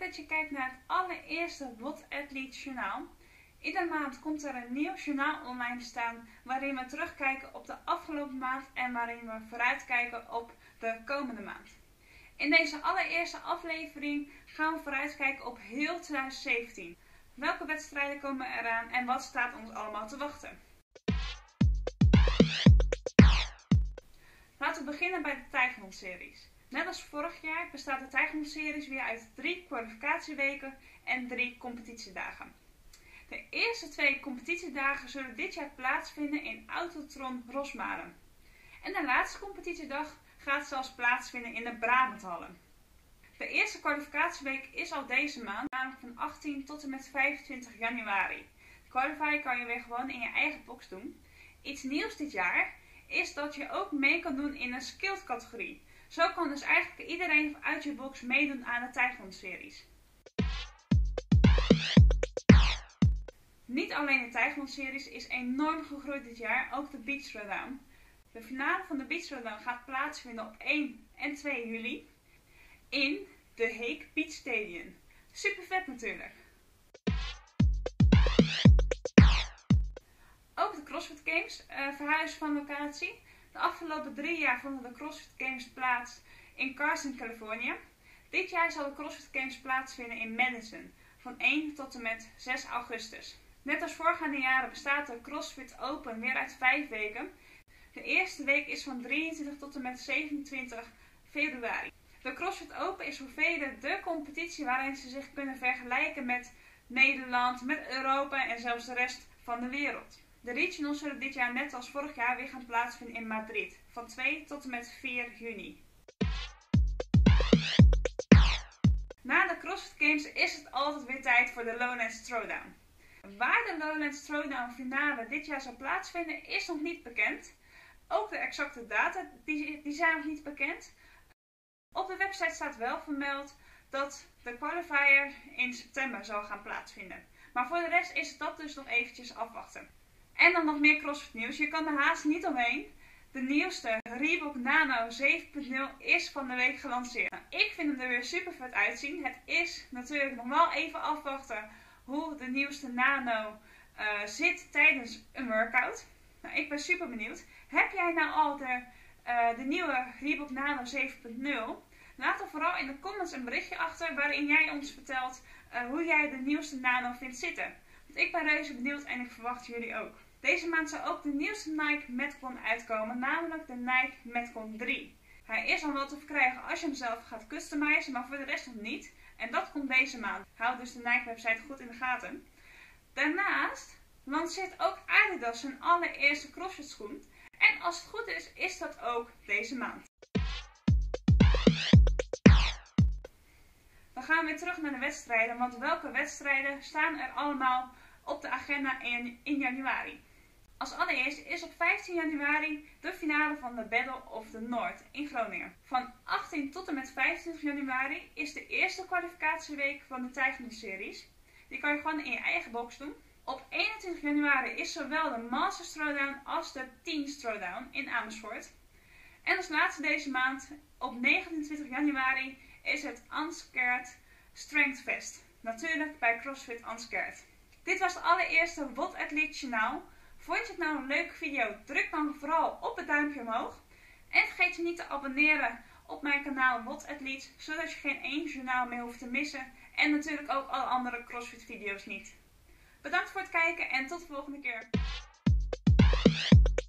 dat je kijkt naar het allereerste WOT Athlete journaal. Iedere maand komt er een nieuw journaal online staan waarin we terugkijken op de afgelopen maand en waarin we vooruitkijken op de komende maand. In deze allereerste aflevering gaan we vooruitkijken op heel 2017. Welke wedstrijden komen eraan en wat staat ons allemaal te wachten? Laten we beginnen bij de Tijgermond-series. Net als vorig jaar bestaat de Tijgermond-series weer uit 3 kwalificatieweken en 3 competitiedagen. De eerste 2 competitiedagen zullen dit jaar plaatsvinden in Autotron Rosmalen. En de laatste competitiedag gaat zelfs plaatsvinden in de Brabanthallen. De eerste kwalificatieweek is al deze maand, namelijk van 18 tot en met 25 januari. De qualifier kan je weer gewoon in je eigen box doen. Iets nieuws dit jaar is dat je ook mee kan doen in een skilled categorie. Zo kan dus eigenlijk iedereen uit je box meedoen aan de Tijgermond-series. Niet alleen de Tijgermond-series is enorm gegroeid dit jaar, ook de Beach Throwdown. De finale van de Beach Throwdown gaat plaatsvinden op 1 en 2 juli in de Heek Beach Stadium. Super vet natuurlijk. Ook de CrossFit Games verhuizen van locatie. De afgelopen 3 jaar vonden de CrossFit Games plaats in Carson, Californië. Dit jaar zal de CrossFit Games plaatsvinden in Madison van 1 tot en met 6 augustus. Net als voorgaande jaren bestaat de CrossFit Open weer uit 5 weken. De eerste week is van 23 tot en met 27 februari. De CrossFit Open is voor velen de competitie waarin ze zich kunnen vergelijken met Nederland, met Europa en zelfs de rest van de wereld. De regionals zullen dit jaar net als vorig jaar weer gaan plaatsvinden in Madrid, van 2 tot en met 4 juni. Na de CrossFit Games is het altijd weer tijd voor de Lowlands Throwdown. Waar de Lowlands Throwdown finale dit jaar zal plaatsvinden is nog niet bekend. Ook de exacte data die zijn nog niet bekend. Op de website staat wel vermeld dat de qualifier in september zal gaan plaatsvinden. Maar voor de rest is dat dus nog eventjes afwachten. En dan nog meer CrossFit nieuws. Je kan er haast niet omheen. De nieuwste Reebok Nano 7.0 is van de week gelanceerd. Nou, ik vind hem er weer super vet uitzien. Het is natuurlijk nog wel even afwachten hoe de nieuwste Nano zit tijdens een workout. Nou, ik ben super benieuwd. Heb jij nou al de nieuwe Reebok Nano 7.0? Laat er vooral in de comments een berichtje achter waarin jij ons vertelt hoe jij de nieuwste Nano vindt zitten. Want ik ben reuze benieuwd en ik verwacht jullie ook. Deze maand zal ook de nieuwste Nike Metcon uitkomen, namelijk de Nike Metcon 3. Hij is al wel te verkrijgen als je hem zelf gaat customizen, maar voor de rest nog niet. En dat komt deze maand. Houd dus de Nike website goed in de gaten. Daarnaast lanceert ook Adidas zijn allereerste CrossFit schoen. En als het goed is, is dat ook deze maand. Dan gaan we weer terug naar de wedstrijden, want welke wedstrijden staan er allemaal op de agenda in januari? Als allereerste is op 15 januari de finale van de Battle of the North in Groningen. Van 18 tot en met 25 januari is de eerste kwalificatieweek van de Tijgermond-series. Die kan je gewoon in je eigen box doen. Op 21 januari is zowel de Masters Throwdown als de Teens Throwdown in Amersfoort. En als laatste deze maand, op 29 januari, is het Unscared Strength Fest. Natuurlijk bij CrossFit Unscared. Dit was de allereerste WOT Athlete journaal. Vond je het nou een leuke video? Druk dan vooral op het duimpje omhoog. En vergeet je niet te abonneren op mijn kanaal WOT Athlete, zodat je geen één journaal meer hoeft te missen. En natuurlijk ook alle andere CrossFit video's niet. Bedankt voor het kijken en tot de volgende keer.